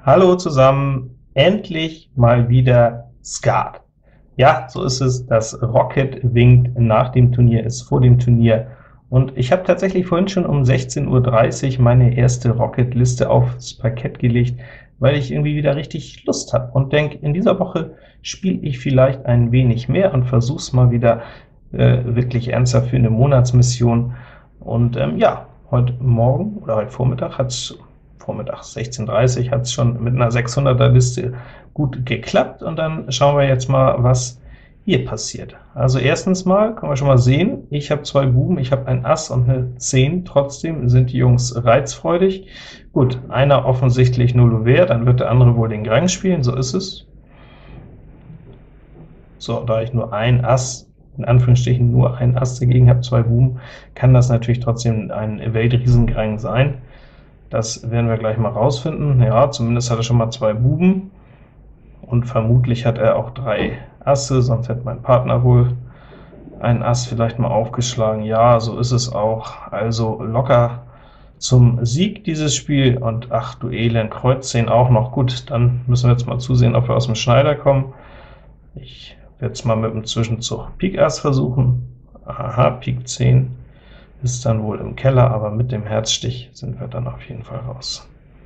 Hallo zusammen, endlich mal wieder Skat. Ja, so ist es, das Rocket winkt, nach dem Turnier ist vor dem Turnier, und ich habe tatsächlich vorhin schon um 16:30 Uhr meine erste Rocket-Liste aufs Parkett gelegt, weil ich irgendwie wieder richtig Lust habe und denke, in dieser Woche spiele ich vielleicht ein wenig mehr und versuch's mal wieder wirklich ernsthaft für eine Monatsmission. Und ja, heute Morgen oder heute Vormittag vormittags 16:30 hat es schon mit einer 600er Liste gut geklappt, und dann schauen wir jetzt mal, was hier passiert. Also erstens mal können wir schon mal sehen, ich habe zwei Buben, ich habe ein Ass und eine 10, trotzdem sind die Jungs reizfreudig. Gut, einer offensichtlich null Ouvert, dann wird der andere wohl den Grang spielen, so ist es. So, da ich nur ein Ass, in Anführungsstrichen nur ein Ass dagegen habe, zwei Buben, kann das natürlich trotzdem ein Weltriesengrang sein. Das werden wir gleich mal rausfinden. Ja, zumindest hat er schon mal zwei Buben, und vermutlich hat er auch drei Asse, sonst hätte mein Partner wohl ein Ass vielleicht mal aufgeschlagen. Ja, so ist es auch. Also locker zum Sieg dieses Spiel, und ach du Elend, Kreuz 10 auch noch. Gut, dann müssen wir jetzt mal zusehen, ob wir aus dem Schneider kommen. Ich werde es mal mit dem Zwischenzug Pik Ass versuchen. Aha, Pik 10 ist dann wohl im Keller, aber mit dem Herzstich sind wir dann auf jeden Fall raus.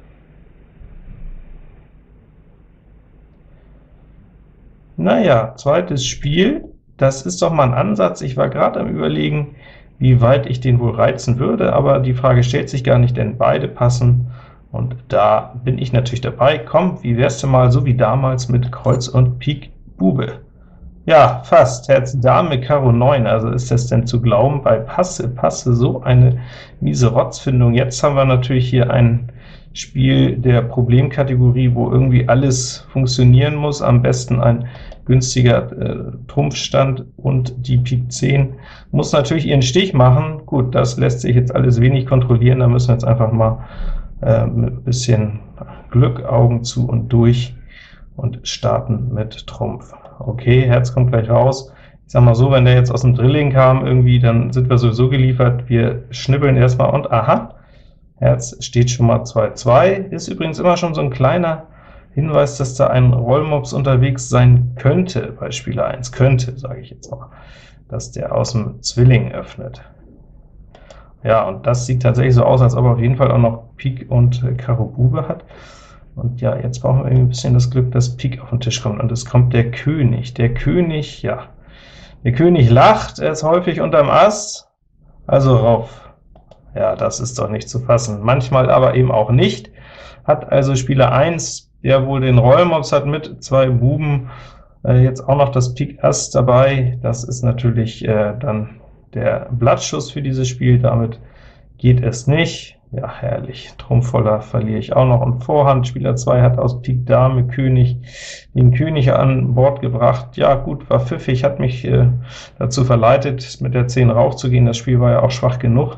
Naja, zweites Spiel, das ist doch mal ein Ansatz. Ich war gerade am Überlegen, wie weit ich den wohl reizen würde, aber die Frage stellt sich gar nicht, denn beide passen, und da bin ich natürlich dabei. Komm, wie wär's denn mal so wie damals mit Kreuz und Pik Bube? Ja, fast. Herz Dame Karo 9, also ist das denn zu glauben, bei Passe, so eine miese Rotzfindung. Jetzt haben wir natürlich hier ein Spiel der Problemkategorie, wo irgendwie alles funktionieren muss, am besten ein günstiger Trumpfstand, und die Pik 10 muss natürlich ihren Stich machen. Gut, das lässt sich jetzt alles wenig kontrollieren, da müssen wir jetzt einfach mal mit ein bisschen Glück Augen zu und durch und starten mit Trumpf. Okay, Herz kommt gleich raus. Ich sag mal so, wenn der jetzt aus dem Drilling kam irgendwie, dann sind wir sowieso geliefert. Wir schnippeln erstmal, und aha, Herz steht schon mal 2-2. Ist übrigens immer schon so ein kleiner Hinweis, dass da ein Rollmops unterwegs sein könnte, bei Spieler 1, könnte, sage ich jetzt mal, dass der aus dem Zwilling öffnet. Ja, und das sieht tatsächlich so aus, als ob er auf jeden Fall auch noch Pik und Karo Bube hat. Und ja, jetzt brauchen wir irgendwie ein bisschen das Glück, dass Pik auf den Tisch kommt, und es kommt der König. Der König, ja, der König lacht, er ist häufig unterm Ass, also rauf. Ja, das ist doch nicht zu fassen. Manchmal aber eben auch nicht. Hat also Spieler 1, der wohl den Rollmops hat mit zwei Buben, jetzt auch noch das Pik Ass dabei. Das ist natürlich dann der Blattschuss für dieses Spiel, damit geht es nicht. Ja, herrlich. Trumpfvoller verliere ich auch noch, und Vorhand. Spieler 2 hat aus Pik Dame König den König an Bord gebracht. Ja gut, war pfiffig, hat mich dazu verleitet, mit der 10 raufzugehen. Das Spiel war ja auch schwach genug.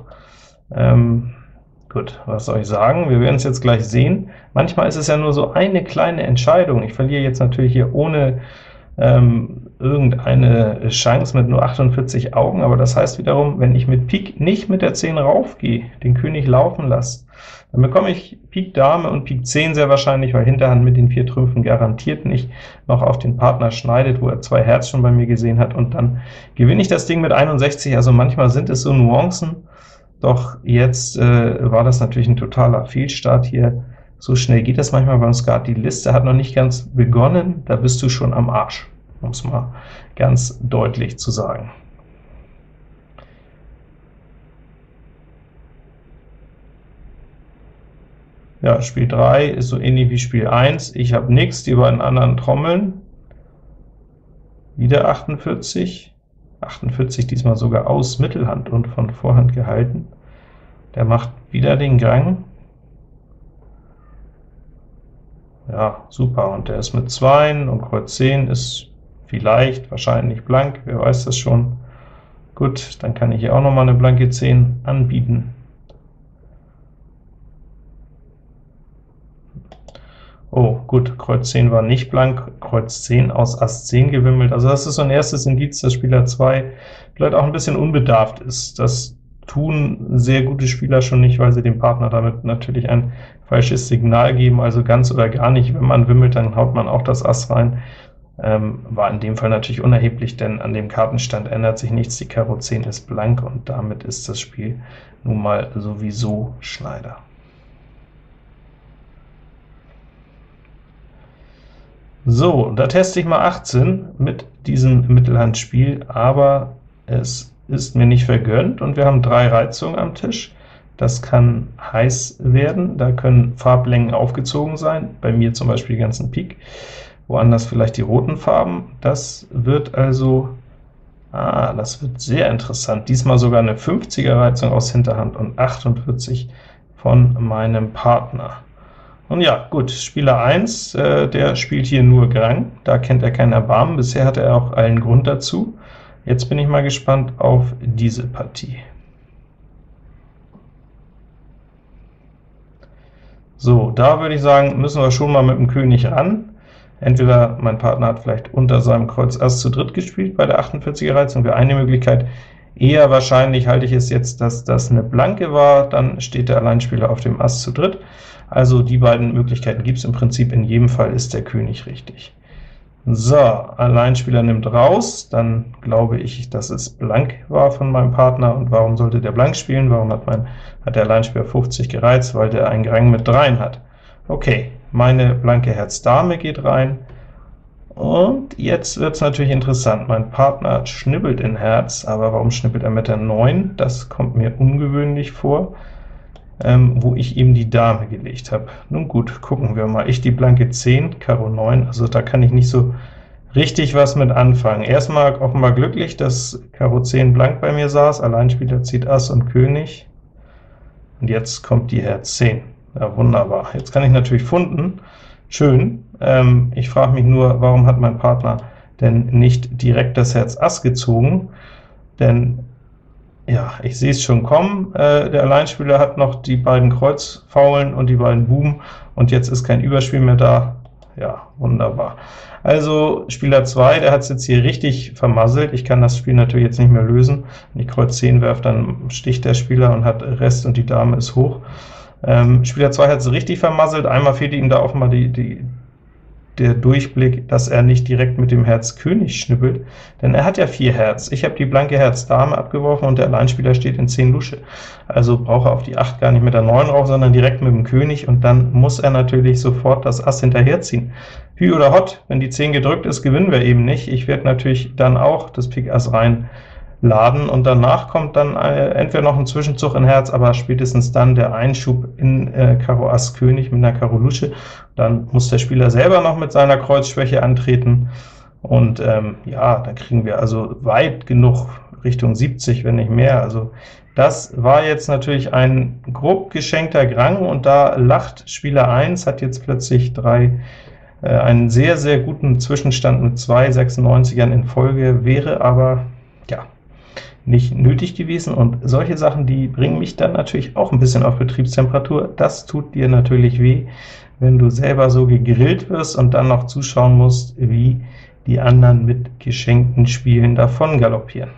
Gut, was soll ich sagen? Wir werden es jetzt gleich sehen. Manchmal ist es ja nur so eine kleine Entscheidung. Ich verliere jetzt natürlich hier ohne irgendeine Chance mit nur 48 Augen, aber das heißt wiederum, wenn ich mit Pik nicht mit der 10 raufgehe, den König laufen lasse, dann bekomme ich Pik Dame und Pik 10 sehr wahrscheinlich, weil Hinterhand mit den 4 Trümpfen garantiert nicht noch auf den Partner schneidet, wo er 2 Herz schon bei mir gesehen hat, und dann gewinne ich das Ding mit 61. Also manchmal sind es so Nuancen, doch jetzt war das natürlich ein totaler Fehlstart hier. So schnell geht das manchmal beim Skat. Die Liste hat noch nicht ganz begonnen, da bist du schon am Arsch, um es mal ganz deutlich zu sagen. Ja, Spiel 3 ist so ähnlich wie Spiel 1. Ich habe nichts, die beiden anderen trommeln. Wieder 48. 48 diesmal sogar aus Mittelhand und von Vorhand gehalten. Der macht wieder den Grang. Ja, super, und der ist mit 2, und Kreuz 10 ist vielleicht, wahrscheinlich blank, wer weiß das schon. Gut, dann kann ich hier auch noch mal eine blanke 10 anbieten. Oh, gut, Kreuz 10 war nicht blank, Kreuz 10 aus Ass 10 gewimmelt. Also das ist so ein erstes Indiz, dass Spieler 2 vielleicht auch ein bisschen unbedarft ist. Das tun sehr gute Spieler schon nicht, weil sie dem Partner damit natürlich ein falsches Signal geben, also ganz oder gar nicht. Wenn man wimmelt, dann haut man auch das Ass rein. War in dem Fall natürlich unerheblich, denn an dem Kartenstand ändert sich nichts. Die Karo 10 ist blank und damit ist das Spiel nun mal sowieso Schneider. So, da teste ich mal 18 mit diesem Mittelhandspiel, aber es ist mir nicht vergönnt, und wir haben 3 Reizungen am Tisch. Das kann heiß werden, da können Farblängen aufgezogen sein, bei mir zum Beispiel die ganzen Pik, woanders vielleicht die roten Farben. Das wird also, das wird sehr interessant, diesmal sogar eine 50er Reizung aus Hinterhand und 48 von meinem Partner. Und ja, gut, Spieler 1, der spielt hier nur Grang, da kennt er kein Erbarmen, bisher hatte er auch allen Grund dazu. Jetzt bin ich mal gespannt auf diese Partie. So, da würde ich sagen, müssen wir schon mal mit dem König ran. Entweder mein Partner hat vielleicht unter seinem Kreuz Ass zu dritt gespielt bei der 48er Reizung, wäre eine Möglichkeit. Eher wahrscheinlich halte ich es jetzt, dass das eine Blanke war, dann steht der Alleinspieler auf dem Ass zu dritt. Also die beiden Möglichkeiten gibt es im Prinzip, in jedem Fall ist der König richtig. So, Alleinspieler nimmt raus, dann glaube ich, dass es blank war von meinem Partner. Und warum sollte der blank spielen? Warum hat der Alleinspieler 50 gereizt? Weil der einen Grang mit 3 hat. Okay, meine blanke Herz Dame geht rein, und jetzt wird es natürlich interessant. Mein Partner schnippelt in Herz, aber warum schnippelt er mit der 9? Das kommt mir ungewöhnlich vor, wo ich eben die Dame gelegt habe. Nun gut, gucken wir mal. Ich die blanke 10, Karo 9, also da kann ich nicht so richtig was mit anfangen. Erstmal offenbar glücklich, dass Karo 10 blank bei mir saß, Alleinspieler zieht Ass und König, und jetzt kommt die Herz 10. Ja, wunderbar. Jetzt kann ich natürlich funden. Schön. Ich frage mich nur, warum hat mein Partner denn nicht direkt das Herz Ass gezogen? Denn ja, ich sehe es schon kommen. Der Alleinspieler hat noch die beiden Kreuzfaulen und die beiden Buben, und jetzt ist kein Überspiel mehr da. Ja, wunderbar. Also Spieler 2, der hat es jetzt hier richtig vermasselt. Ich kann das Spiel natürlich jetzt nicht mehr lösen. Wenn ich Kreuz 10 werfe, dann sticht der Spieler und hat Rest, und die Dame ist hoch. Spieler 2 hat es richtig vermasselt. Einmal fehlte ihm da offenbar der Durchblick, dass er nicht direkt mit dem Herz König schnippelt, denn er hat ja 4 Herz. Ich habe die blanke Herz Dame abgeworfen, und der Alleinspieler steht in 10 Lusche. Also braucht er auf die 8 gar nicht mit der 9 rauf, sondern direkt mit dem König, und dann muss er natürlich sofort das Ass hinterherziehen. Hü oder Hott, wenn die 10 gedrückt ist, gewinnen wir eben nicht. Ich werde natürlich dann auch das Pik Ass reinladen, und danach kommt dann entweder noch ein Zwischenzug in Herz, aber spätestens dann der Einschub in Karo Ass König mit einer Karo Lusche. Dann muss der Spieler selber noch mit seiner Kreuzschwäche antreten, und ja, da kriegen wir also weit genug, Richtung 70, wenn nicht mehr. Also das war jetzt natürlich ein grob geschenkter Grang, und da lacht Spieler 1, hat jetzt plötzlich einen sehr, sehr guten Zwischenstand mit 2 96ern in Folge, wäre aber ja nicht nötig gewesen, und solche Sachen, die bringen mich dann natürlich auch ein bisschen auf Betriebstemperatur. Das tut dir natürlich weh, wenn du selber so gegrillt wirst und dann noch zuschauen musst, wie die anderen mit geschenkten Spielen davon galoppieren.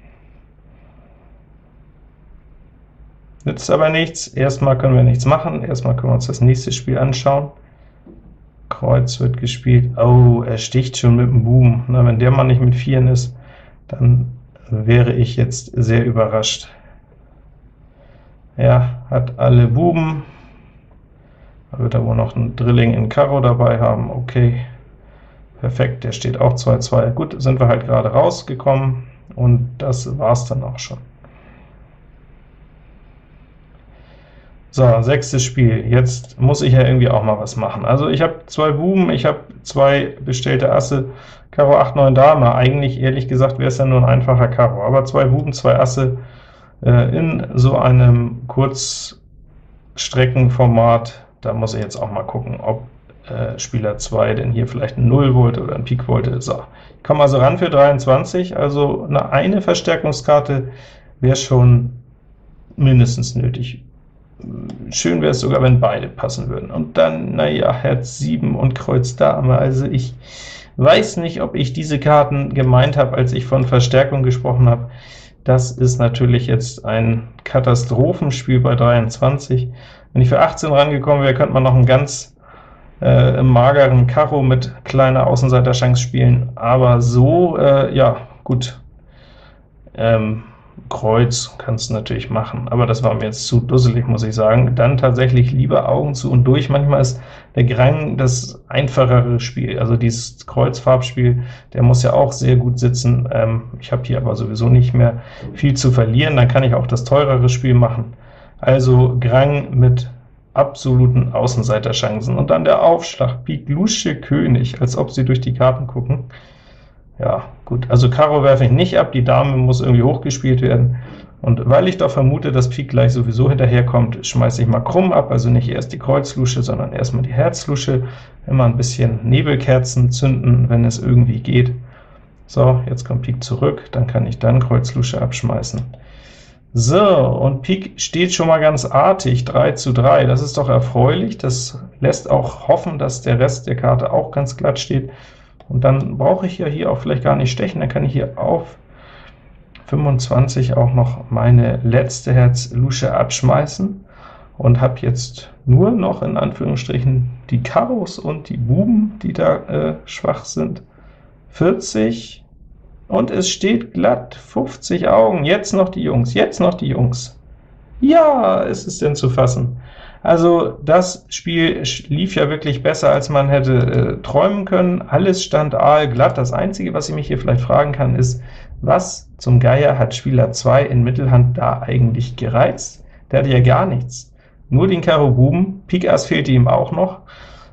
Nützt aber nichts, erstmal können wir nichts machen, erstmal können wir uns das nächste Spiel anschauen. Kreuz wird gespielt, oh, er sticht schon mit dem Buben. Na, wenn der Mann nicht mit 4 ist, dann wäre ich jetzt sehr überrascht. Er hat alle Buben, da wird er wohl noch einen Drilling in Karo dabei haben, okay, perfekt, der steht auch 2-2, gut, sind wir halt gerade rausgekommen, und das war's dann auch schon. So, 6. Spiel, jetzt muss ich ja irgendwie auch mal was machen. Also ich habe 2 Buben, ich habe 2 bestellte Asse, Karo 8, 9 Dame. Eigentlich, ehrlich gesagt, wäre es ja nur ein einfacher Karo, aber 2 Buben, 2 Asse in so einem Kurzstreckenformat, da muss ich jetzt auch mal gucken, ob Spieler 2 denn hier vielleicht ein 0 wollte oder ein Pik wollte. So, ich komme also ran für 23, also eine Verstärkungskarte wäre schon mindestens nötig. Schön wäre es sogar, wenn beide passen würden. Und dann, naja, Herz 7 und Kreuz Dame. Also ich weiß nicht, ob ich diese Karten gemeint habe, als ich von Verstärkung gesprochen habe. Das ist natürlich jetzt ein Katastrophenspiel bei 23. Wenn ich für 18 rangekommen wäre, könnte man noch einen ganz mageren Karo mit kleiner Außenseiterchance spielen, aber so, ja, gut, Kreuz kannst du natürlich machen, aber das war mir jetzt zu dusselig, muss ich sagen. Dann tatsächlich lieber Augen zu und durch. Manchmal ist der Grang das einfachere Spiel, also dieses Kreuzfarbspiel, der muss ja auch sehr gut sitzen. Ich habe hier aber sowieso nicht mehr viel zu verlieren, dann kann ich auch das teurere Spiel machen. Also Grang mit absoluten Außenseiterchancen. Und dann der Aufschlag, Pik Lusche König, als ob sie durch die Karten gucken. Ja, gut, also Karo werfe ich nicht ab, die Dame muss irgendwie hochgespielt werden. Und weil ich doch vermute, dass Pik gleich sowieso hinterherkommt, schmeiße ich mal krumm ab, also nicht erst die Kreuzlusche, sondern erstmal die Herzlusche. Immer ein bisschen Nebelkerzen zünden, wenn es irgendwie geht. So, jetzt kommt Pik zurück, dann kann ich dann Kreuzlusche abschmeißen. So, und Pik steht schon mal ganz artig, 3:3, das ist doch erfreulich, das lässt auch hoffen, dass der Rest der Karte auch ganz glatt steht, und dann brauche ich ja hier auch vielleicht gar nicht stechen, dann kann ich hier auf 25 auch noch meine letzte Herz-Lusche abschmeißen und habe jetzt nur noch in Anführungsstrichen die Karos und die Buben, die da schwach sind. 40, und es steht glatt, 50 Augen, jetzt noch die Jungs, jetzt noch die Jungs. Ja, ist es denn zu fassen. Also das Spiel lief ja wirklich besser, als man hätte träumen können. Alles stand aalglatt. Das Einzige, was ich mich hier vielleicht fragen kann, ist, was zum Geier hat Spieler 2 in Mittelhand da eigentlich gereizt? Der hatte ja gar nichts. Nur den Karo Buben, Pik Ass fehlte ihm auch noch.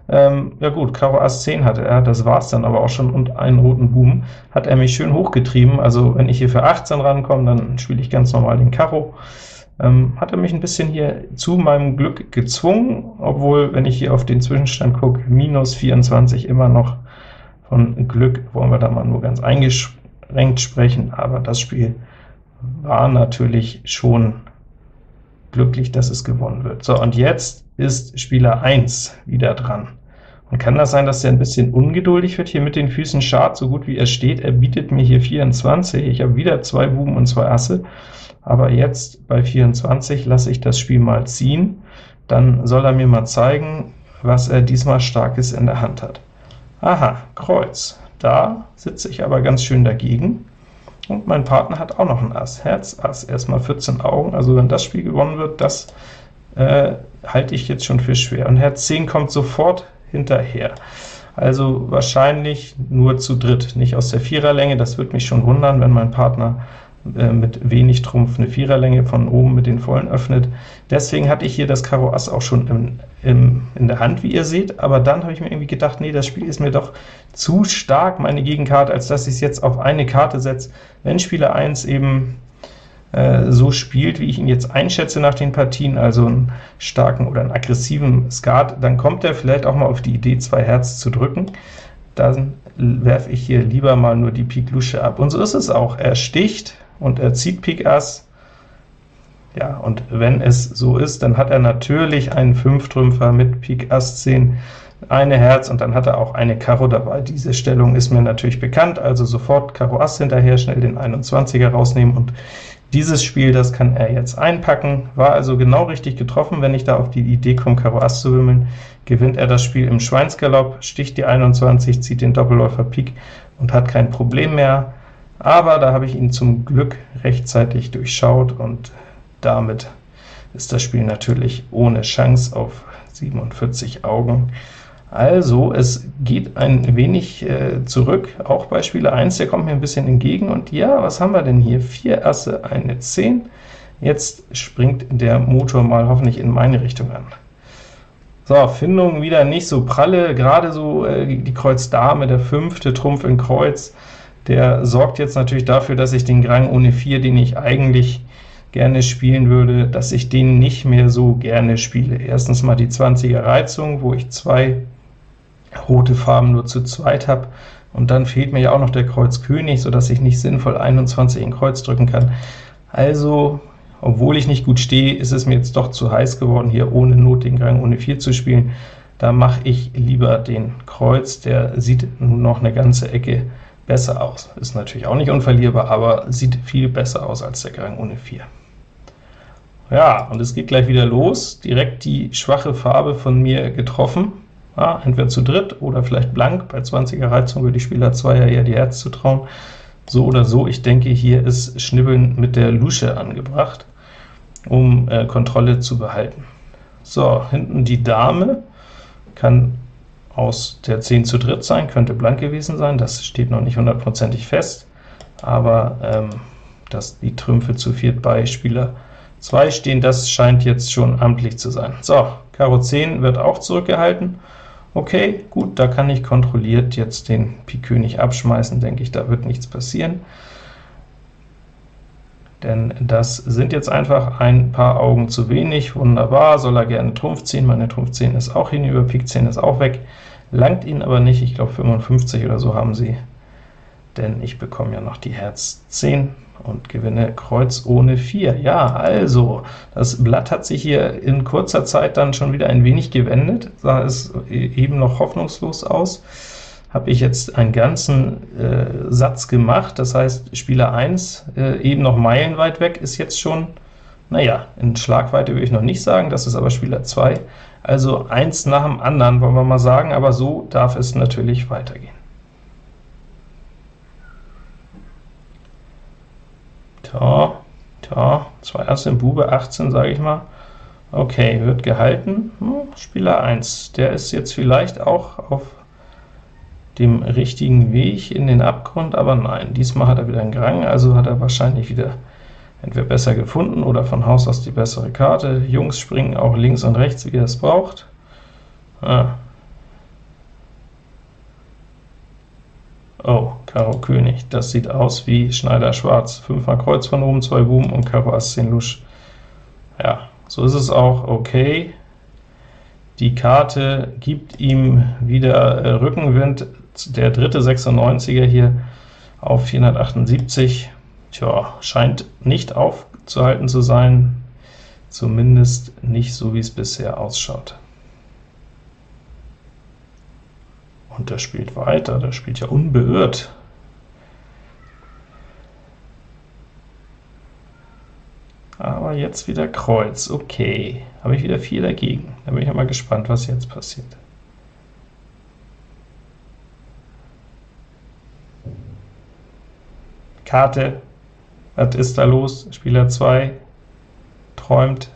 Ja gut, Karo Ass 10 hatte er, das war's dann aber auch schon, und einen roten Buben hat er mich schön hochgetrieben. Also wenn ich hier für 18 rankomme, dann spiele ich ganz normal den Karo. Hat er mich ein bisschen hier zu meinem Glück gezwungen, obwohl, wenn ich hier auf den Zwischenstand gucke, minus 24 immer noch von Glück, wollen wir da mal nur ganz eingeschränkt sprechen, aber das Spiel war natürlich schon glücklich, dass es gewonnen wird. So, und jetzt ist Spieler 1 wieder dran. Und kann das sein, dass er ein bisschen ungeduldig wird hier mit den Füßen? Schad, so gut wie er steht, er bietet mir hier 24, ich habe wieder 2 Buben und 2 Asse, aber jetzt bei 24 lasse ich das Spiel mal ziehen, dann soll er mir mal zeigen, was er diesmal Starkes in der Hand hat. Aha, Kreuz, da sitze ich aber ganz schön dagegen, und mein Partner hat auch noch ein Ass, Herz, Ass, erstmal 14 Augen, also wenn das Spiel gewonnen wird, das halte ich jetzt schon für schwer, und Herz 10 kommt sofort hinterher. Also wahrscheinlich nur zu dritt, nicht aus der Viererlänge, das würde mich schon wundern, wenn mein Partner mit wenig Trumpf eine Viererlänge von oben mit den Vollen öffnet. Deswegen hatte ich hier das Karo Ass auch schon in der Hand, wie ihr seht, aber dann habe ich mir irgendwie gedacht, nee, das Spiel ist mir doch zu stark, meine Gegenkarte, als dass ich es jetzt auf eine Karte setze. Wenn Spieler 1 eben so spielt, wie ich ihn jetzt einschätze nach den Partien, also einen starken oder einen aggressiven Skat, dann kommt er vielleicht auch mal auf die Idee, 2 Herz zu drücken. Dann werfe ich hier lieber mal nur die Pik Lusche ab. Und so ist es auch. Er sticht und er zieht Pik Ass. Ja, und wenn es so ist, dann hat er natürlich einen 5-Trümpfer mit Pik Ass 10, eine Herz, und dann hat er auch eine Karo dabei. Diese Stellung ist mir natürlich bekannt, also sofort Karo Ass hinterher, schnell den 21er rausnehmen, und dieses Spiel, das kann er jetzt einpacken. War also genau richtig getroffen, wenn ich da auf die Idee komme, Karo Ass zu wimmeln, gewinnt er das Spiel im Schweinsgalopp, sticht die 21, zieht den Doppelläufer Pik und hat kein Problem mehr. Aber da habe ich ihn zum Glück rechtzeitig durchschaut, und damit ist das Spiel natürlich ohne Chance auf 47 Augen. Also es geht ein wenig zurück, auch bei Spieler 1, der kommt mir ein bisschen entgegen, und ja, was haben wir denn hier? 4 Asse, eine 10. Jetzt springt der Motor mal hoffentlich in meine Richtung an. So, Findung wieder nicht so pralle, gerade so die Kreuz Dame, der 5. Trumpf in Kreuz, der sorgt jetzt natürlich dafür, dass ich den Grang ohne 4, den ich eigentlich gerne spielen würde, dass ich den nicht mehr so gerne spiele. Erstens mal die 20er Reizung, wo ich 2 rote Farben nur zu zweit habe, und dann fehlt mir ja auch noch der Kreuz König, sodass ich nicht sinnvoll 21 in Kreuz drücken kann. Also, obwohl ich nicht gut stehe, ist es mir jetzt doch zu heiß geworden, hier ohne Not den Grang ohne 4 zu spielen. Da mache ich lieber den Kreuz, der sieht nun noch eine ganze Ecke besser aus. Ist natürlich auch nicht unverlierbar, aber sieht viel besser aus als der Grang ohne 4. Ja, und es geht gleich wieder los, direkt die schwache Farbe von mir getroffen. Ja, entweder zu dritt oder vielleicht blank. Bei 20er Reizung würde ich Spieler 2 ja eher die Herz zutrauen. So oder so, ich denke, hier ist Schnibbeln mit der Lusche angebracht, um Kontrolle zu behalten. So, hinten die Dame, kann aus der 10 zu dritt sein, könnte blank gewesen sein, das steht noch nicht hundertprozentig fest, aber dass die Trümpfe zu viert bei Spieler 2 stehen, das scheint jetzt schon amtlich zu sein. So, Karo 10 wird auch zurückgehalten. Okay, gut, da kann ich kontrolliert jetzt den Pik König abschmeißen, denke ich, da wird nichts passieren. Denn das sind jetzt einfach ein paar Augen zu wenig. Wunderbar, soll er gerne Trumpf ziehen, meine Trumpf 10 ist auch hinüber, Pik 10 ist auch weg, langt ihn aber nicht, ich glaube 55 oder so haben sie, denn ich bekomme ja noch die Herz 10 und gewinne Kreuz ohne 4. Ja, also, das Blatt hat sich hier in kurzer Zeit dann schon wieder ein wenig gewendet, sah es eben noch hoffnungslos aus. Habe ich jetzt einen ganzen Satz gemacht, das heißt, Spieler 1, eben noch meilenweit weg, ist jetzt schon, naja, in Schlagweite würde ich noch nicht sagen, das ist aber Spieler 2, also eins nach dem anderen, wollen wir mal sagen, aber so darf es natürlich weitergehen. Zwei Asse im Bube, 18, sage ich mal. Okay, wird gehalten. Spieler 1, der ist jetzt vielleicht auch auf dem richtigen Weg in den Abgrund, aber nein, diesmal hat er wieder einen Grang, also hat er wahrscheinlich wieder entweder besser gefunden oder von Haus aus die bessere Karte. Jungs springen auch links und rechts, wie er es braucht. Oh, Karo König, das sieht aus wie Schneider Schwarz. 5-mal Kreuz von oben, 2 Buben und Karo Ass 10 Lusch. Ja, so ist es auch okay. Die Karte gibt ihm wieder Rückenwind, der dritte 96er hier auf 478. Tja, scheint nicht aufzuhalten zu sein, zumindest nicht so, wie es bisher ausschaut. Und der spielt weiter, der spielt ja unbeirrt. Aber jetzt wieder Kreuz, okay. Habe ich wieder 4 dagegen. Da bin ich mal gespannt, was jetzt passiert. Karte, was ist da los? Spieler 2 träumt.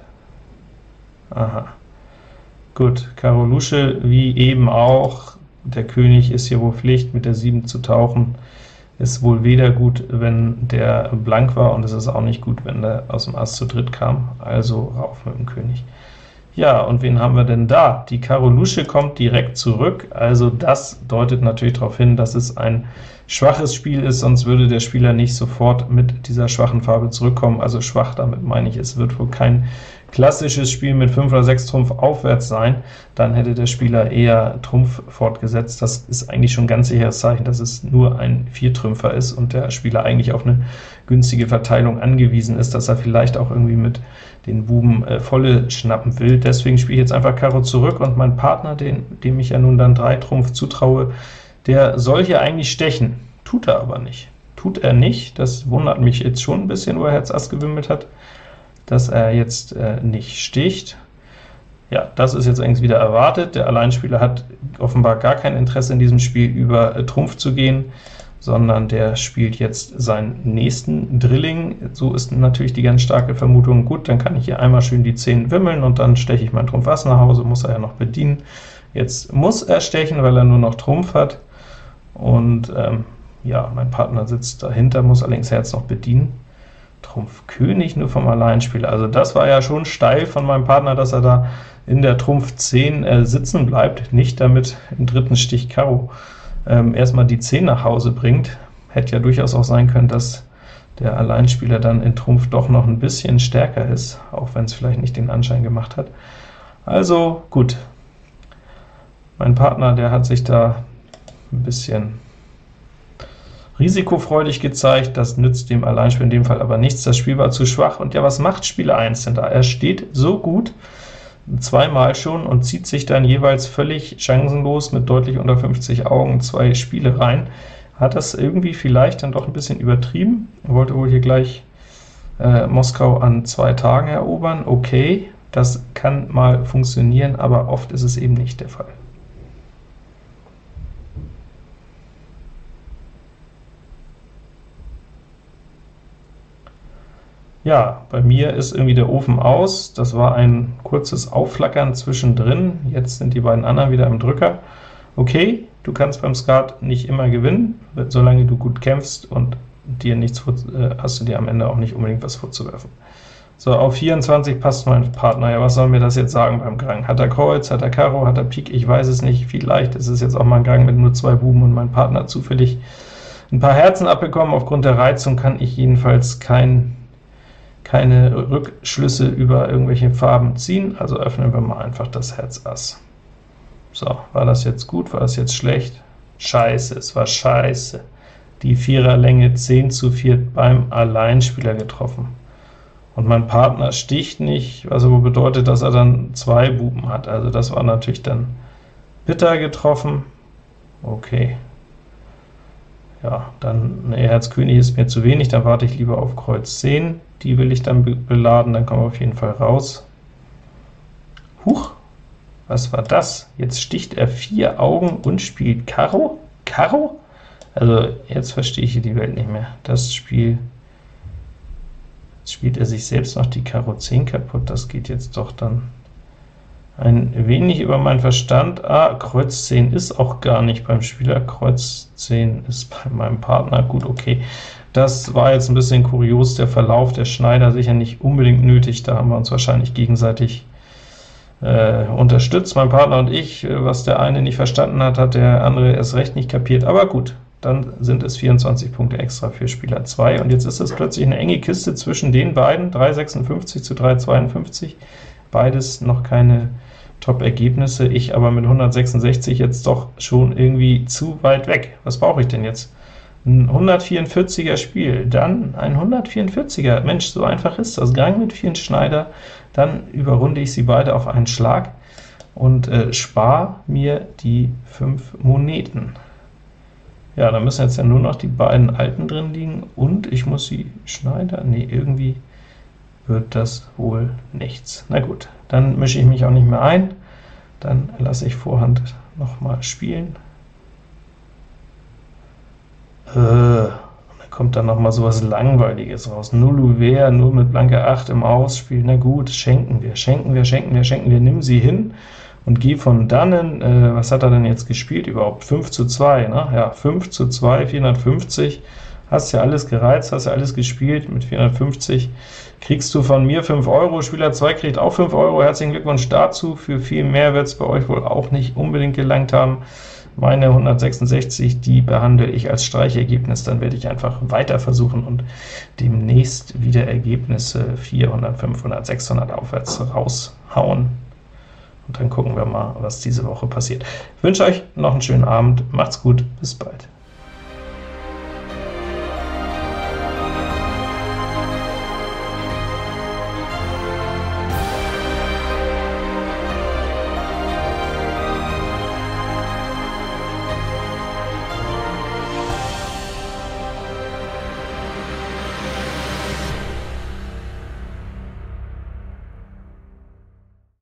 Aha. Gut, Karo Lusche, wie eben auch. Der König ist hier wohl Pflicht, mit der 7 zu tauchen. Ist wohl weder gut, wenn der blank war, und es ist auch nicht gut, wenn der aus dem Ass zu dritt kam, also rauf mit dem König. Ja, und wen haben wir denn da? Die Karo Lusche kommt direkt zurück, also das deutet natürlich darauf hin, dass es ein schwaches Spiel ist, sonst würde der Spieler nicht sofort mit dieser schwachen Farbe zurückkommen. Also schwach, damit meine ich, es wird wohl kein klassisches Spiel mit 5 oder 6 Trumpf aufwärts sein, dann hätte der Spieler eher Trumpf fortgesetzt. Das ist eigentlich schon ein ganz sicheres Zeichen, dass es nur ein Viertrümpfer ist und der Spieler eigentlich auf eine günstige Verteilung angewiesen ist, dass er vielleicht auch irgendwie mit den Buben volle schnappen will. Deswegen spiele ich jetzt einfach Karo zurück, und mein Partner, dem ich ja nun dann 3 Trumpf zutraue, der soll hier eigentlich stechen, tut er aber nicht. Tut er nicht, das wundert mich jetzt schon ein bisschen, wo er Herz Ass gewimmelt hat, dass er jetzt nicht sticht. Ja, das ist jetzt eigentlich wieder erwartet. Der Alleinspieler hat offenbar gar kein Interesse in diesem Spiel über Trumpf zu gehen, sondern der spielt jetzt seinen nächsten Drilling. So ist natürlich die ganz starke Vermutung, gut, dann kann ich hier einmal schön die 10 wimmeln, und dann steche ich mein Trumpf Ass nach Hause, muss er ja noch bedienen. Jetzt muss er stechen, weil er nur noch Trumpf hat, und ja, mein Partner sitzt dahinter, muss allerdings Herz noch bedienen. Trumpf König nur vom Alleinspieler, also das war ja schon steil von meinem Partner, dass er da in der Trumpf 10 sitzen bleibt, nicht damit im dritten Stich Karo erstmal die 10 nach Hause bringt. Hätte ja durchaus auch sein können, dass der Alleinspieler dann in Trumpf doch noch ein bisschen stärker ist, auch wenn es vielleicht nicht den Anschein gemacht hat. Also gut, mein Partner, der hat sich da ein bisschen risikofreudig gezeigt, das nützt dem Alleinspieler in dem Fall aber nichts, das Spiel war zu schwach. Und ja, was macht Spieler 1 denn da? Er steht so gut, zweimal schon, und zieht sich dann jeweils völlig chancenlos mit deutlich unter 50 Augen 2 Spiele rein, hat das irgendwie vielleicht dann doch ein bisschen übertrieben. Er wollte wohl hier gleich Moskau an 2 Tagen erobern. Okay, das kann mal funktionieren, aber oft ist es eben nicht der Fall. Ja, bei mir ist irgendwie der Ofen aus. Das war ein kurzes Aufflackern zwischendrin. Jetzt sind die beiden anderen wieder im Drücker. Okay, du kannst beim Skat nicht immer gewinnen, solange du gut kämpfst, und dir nichts hast du dir am Ende auch nicht unbedingt was vorzuwerfen. So, auf 24 passt mein Partner. Ja, was soll mir das jetzt sagen beim Gang? Hat er Kreuz, hat er Karo, hat er Pik? Ich weiß es nicht. Vielleicht ist es jetzt auch mal ein Gang mit nur 2 Buben und mein Partner zufällig ein paar Herzen abbekommen. Aufgrund der Reizung kann ich jedenfalls keine Rückschlüsse über irgendwelche Farben ziehen, also öffnen wir mal einfach das Herz Ass. So, war das jetzt gut, war das jetzt schlecht? Scheiße, es war scheiße. Die Viererlänge 10:4 beim Alleinspieler getroffen. Und mein Partner sticht nicht, was aber bedeutet, dass er dann 2 Buben hat. Also das war natürlich dann bitter getroffen. Okay. Ja, dann Herz König ist mir zu wenig, dann warte ich lieber auf Kreuz 10. Die will ich dann beladen, dann kommen wir auf jeden Fall raus. Huch, was war das? Jetzt sticht er 4 Augen und spielt Karo? Karo? Also jetzt verstehe ich hier die Welt nicht mehr. Das Spiel, jetzt spielt er sich selbst noch die Karo 10 kaputt, das geht jetzt doch dann ein wenig über meinen Verstand. Kreuz 10 ist auch gar nicht beim Spieler, Kreuz 10 ist bei meinem Partner. Gut, okay, das war jetzt ein bisschen kurios, der Verlauf der Schneider, sicher nicht unbedingt nötig, da haben wir uns wahrscheinlich gegenseitig unterstützt, mein Partner und ich. Was der eine nicht verstanden hat, hat der andere erst recht nicht kapiert, aber gut, dann sind es 24 Punkte extra für Spieler 2, und jetzt ist es plötzlich eine enge Kiste zwischen den beiden, 3,56 zu 3,52, beides noch keine Top-Ergebnisse, ich aber mit 166 jetzt doch schon irgendwie zu weit weg. Was brauche ich denn jetzt? Ein 144er Spiel, dann ein 144er, Mensch, so einfach ist das. Gang mit 4 Schneider, dann überrunde ich sie beide auf einen Schlag und spare mir die 5 Moneten. Ja, da müssen jetzt ja nur noch die beiden Alten drin liegen, und ich muss sie Schneider, nee, irgendwie wird das wohl nichts. Na gut, dann mische ich mich auch nicht mehr ein, dann lasse ich Vorhand noch mal spielen. Da kommt dann noch mal so was Langweiliges raus. Null Ouvert, nur mit blanker 8 im Ausspiel. Na gut, schenken wir, nimm sie hin und geh von dannen. Was hat er denn jetzt gespielt überhaupt? 5:2, ne? Ja, 5:2, 450. Hast ja alles gereizt, hast ja alles gespielt. Mit 450 kriegst du von mir 5 Euro, Spieler 2 kriegt auch 5 Euro. Herzlichen Glückwunsch dazu. Für viel mehr wird es bei euch wohl auch nicht unbedingt gelangt haben. Meine 166, die behandle ich als Streichergebnis, dann werde ich einfach weiter versuchen und demnächst wieder Ergebnisse 400, 500, 600 aufwärts raushauen. Und dann gucken wir mal, was diese Woche passiert. Ich wünsche euch noch einen schönen Abend, macht's gut, bis bald.